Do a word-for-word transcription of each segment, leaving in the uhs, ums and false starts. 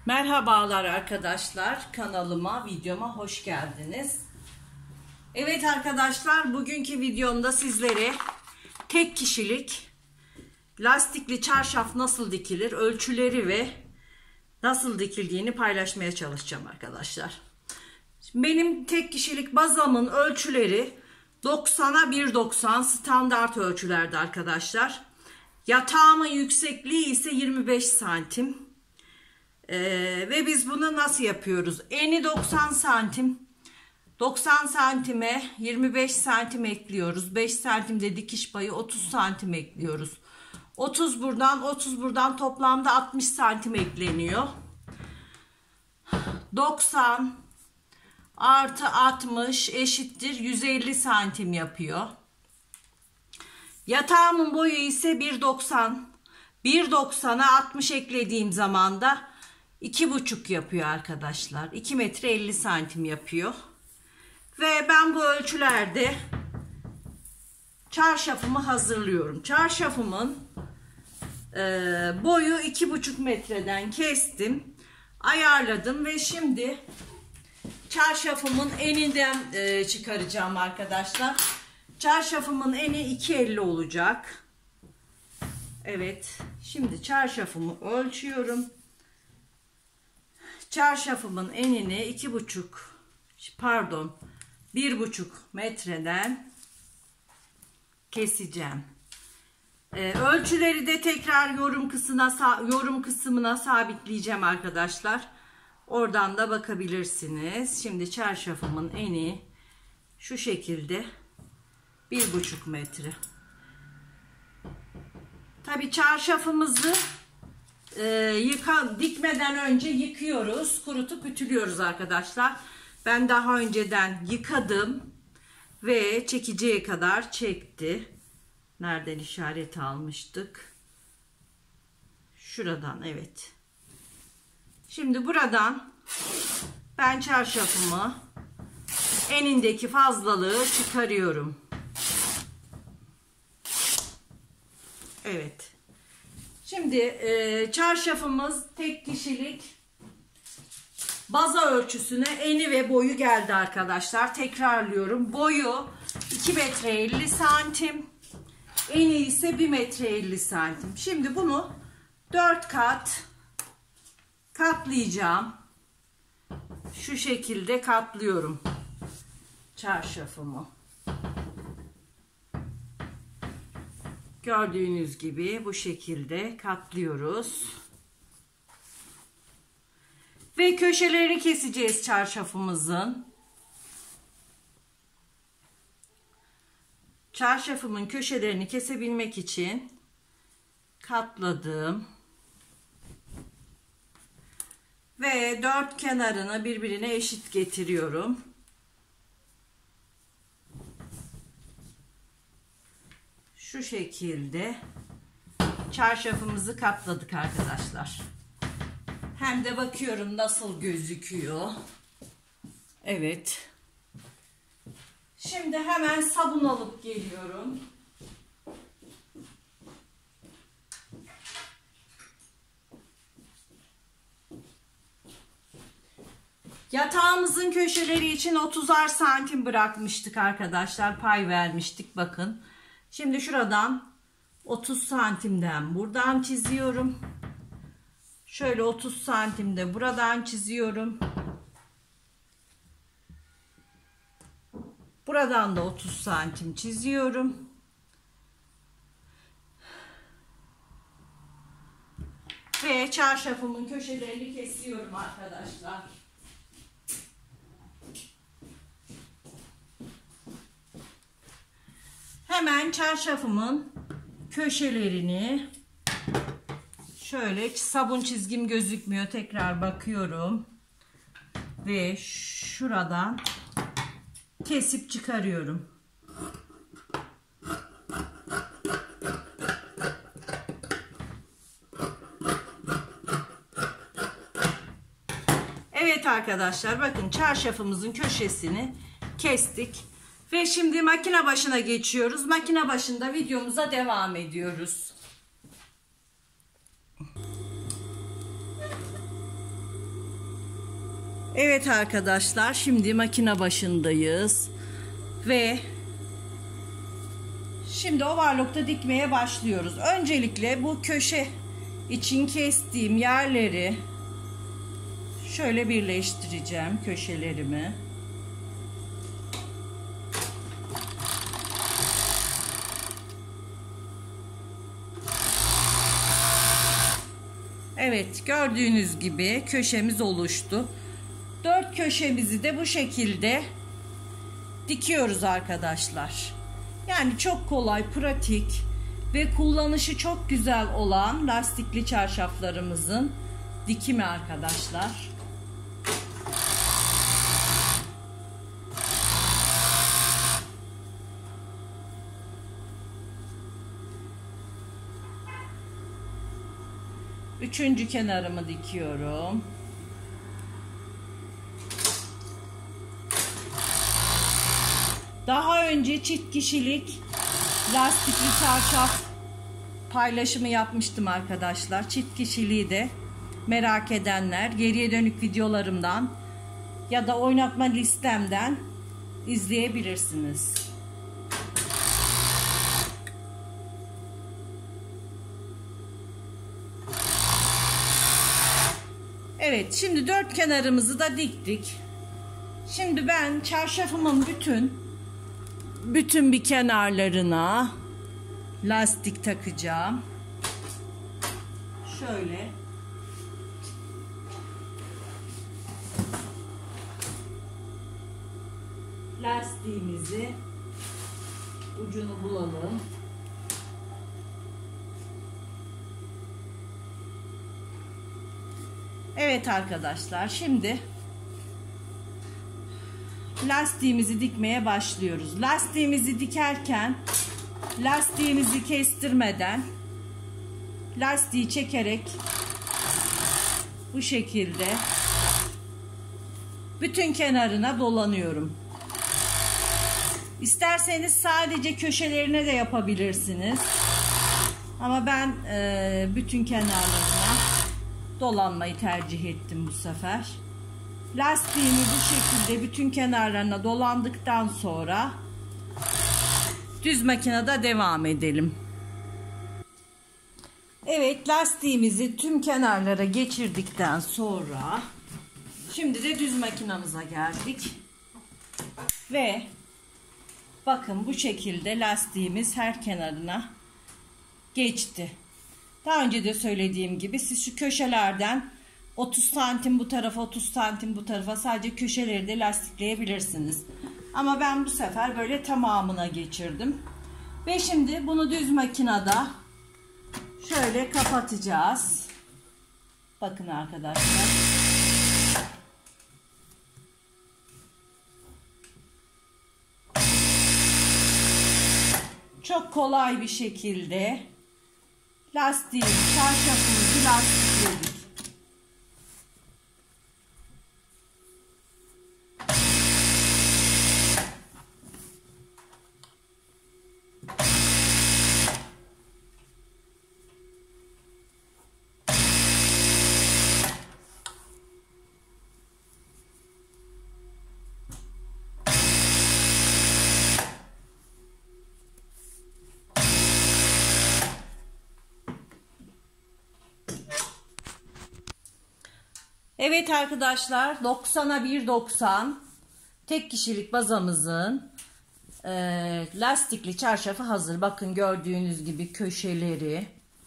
Merhabalar arkadaşlar, kanalıma, videoma hoş geldiniz. Evet arkadaşlar, bugünkü videomda sizlere tek kişilik lastikli çarşaf nasıl dikilir, ölçüleri ve nasıl dikildiğini paylaşmaya çalışacağım arkadaşlar. Benim tek kişilik bazamın ölçüleri doksana bir doksan standart ölçülerde arkadaşlar. Yatağımın yüksekliği ise yirmi beş santim. Ee, ve biz bunu nasıl yapıyoruz? Eni doksan santim. doksan santime yirmi beş santim ekliyoruz. beş santimde dikiş payı otuz santim ekliyoruz. otuz buradan, otuz buradan, toplamda altmış santim ekleniyor. doksan artı altmış eşittir yüz elli santim yapıyor. Yatağımın boyu ise bir doksan. bir doksana altmış eklediğim zaman da iki buçuk yapıyor arkadaşlar. iki metre elli santim yapıyor. Ve ben bu ölçülerde çarşafımı hazırlıyorum. Çarşafımın e, boyu iki buçuk metreden kestim. Ayarladım ve şimdi çarşafımın eninden e, çıkaracağım arkadaşlar. Çarşafımın eni iki elli olacak. Evet. Şimdi çarşafımı ölçüyorum. Çarşafımın enini iki buçuk pardon bir buçuk metreden keseceğim. Ee, ölçüleri de tekrar yorum kısmına yorum kısmına sabitleyeceğim arkadaşlar. Oradan da bakabilirsiniz. Şimdi çarşafımın eni şu şekilde bir buçuk metre. Tabii çarşafımızı e, yıka, dikmeden önce yıkıyoruz, kurutup ütülüyoruz arkadaşlar. Ben daha önceden yıkadım ve çekiciye kadar çekti. Nereden işaret almıştık? Şuradan, evet. Şimdi buradan ben çarşafımı enindeki fazlalığı çıkarıyorum. Evet. Şimdi e, çarşafımız tek kişilik baza ölçüsüne eni ve boyu geldi arkadaşlar. Tekrarlıyorum. Boyu iki metre elli santim. Eni ise bir metre elli santim. Şimdi bunu dört kat katlayacağım. Şu şekilde katlıyorum çarşafımı. Gördüğünüz gibi bu şekilde katlıyoruz. Ve köşelerini keseceğiz çarşafımızın. Çarşafımın köşelerini kesebilmek için katladım. Ve dört kenarını birbirine eşit getiriyorum. Şu şekilde çarşafımızı katladık arkadaşlar. Hem de bakıyorum nasıl gözüküyor. Evet. Şimdi hemen sabun alıp geliyorum. Yatağımızın köşeleri için otuzar santim bırakmıştık arkadaşlar. Pay vermiştik, bakın. Şimdi şuradan otuz santimden buradan çiziyorum. Şöyle otuz santimde buradan çiziyorum. Buradan da otuz santim çiziyorum. Ve çarşafımın köşelerini kesiyorum arkadaşlar. Hemen çarşafımın köşelerini şöyle, sabun çizgim gözükmüyor, tekrar bakıyorum ve şuradan kesip çıkarıyorum. Evet arkadaşlar, bakın çarşafımızın köşesini kestik. Ve şimdi makine başına geçiyoruz. Makine başında videomuza devam ediyoruz. Evet arkadaşlar, şimdi makine başındayız ve şimdi overlock'ta dikmeye başlıyoruz. Öncelikle bu köşe için kestiğim yerleri şöyle birleştireceğim, köşelerimi. Evet, gördüğünüz gibi köşemiz oluştu. Dört köşemizi de bu şekilde dikiyoruz arkadaşlar. Yani çok kolay, pratik ve kullanışı çok güzel olan lastikli çarşaflarımızın dikimi arkadaşlar. Üçüncü kenarımı dikiyorum. Daha önce çift kişilik lastikli çarşaf paylaşımı yapmıştım arkadaşlar. Çift kişiliği de merak edenler geriye dönük videolarımdan ya da oynatma listemden izleyebilirsiniz. Evet, şimdi dört kenarımızı da diktik. Şimdi ben çarşafımın bütün bütün bir kenarlarına lastik takacağım. Şöyle. Lastiğimizi ucunu bulalım. Evet arkadaşlar, şimdi lastiğimizi dikmeye başlıyoruz. Lastiğimizi dikerken lastiğimizi kestirmeden lastiği çekerek bu şekilde bütün kenarına dolanıyorum. İsterseniz sadece köşelerine de yapabilirsiniz. Ama ben e, bütün kenarlarına dolanmayı tercih ettim bu sefer. Lastiğimi bu şekilde bütün kenarlarına dolandıktan sonra düz makinede devam edelim. Evet, lastiğimizi tüm kenarlara geçirdikten sonra şimdi de düz makinamıza geldik. Ve bakın bu şekilde lastiğimiz her kenarına geçti. Daha önce de söylediğim gibi siz şu köşelerden otuz santim bu tarafa, otuz santim bu tarafa sadece köşeleri de lastikleyebilirsiniz. Ama ben bu sefer böyle tamamına geçirdim. Ve şimdi bunu düz makinede şöyle kapatacağız. Bakın arkadaşlar. Çok kolay bir şekilde lastiği, çarşafımızı lastikledik. Evet arkadaşlar, doksana bir doksan tek kişilik bazamızın e, lastikli çarşafı hazır. Bakın gördüğünüz gibi köşeleri,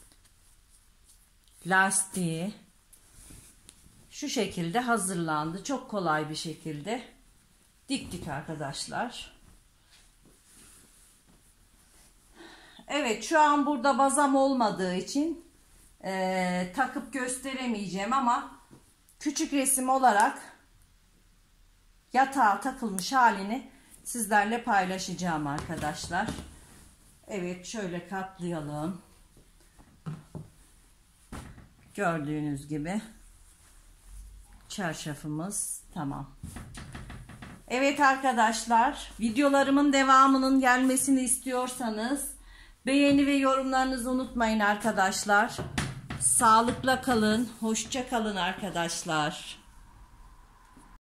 lastiği şu şekilde hazırlandı. Çok kolay bir şekilde diktik arkadaşlar. Evet, şu an burada bazam olmadığı için e, takıp gösteremeyeceğim ama küçük resim olarak yatağa takılmış halini sizlerle paylaşacağım arkadaşlar. Evet, şöyle katlayalım. Gördüğünüz gibi çarşafımız tamam. Evet arkadaşlar, videolarımın devamının gelmesini istiyorsanız beğeni ve yorumlarınızı unutmayın arkadaşlar. Sağlıkla kalın, hoşça kalın arkadaşlar.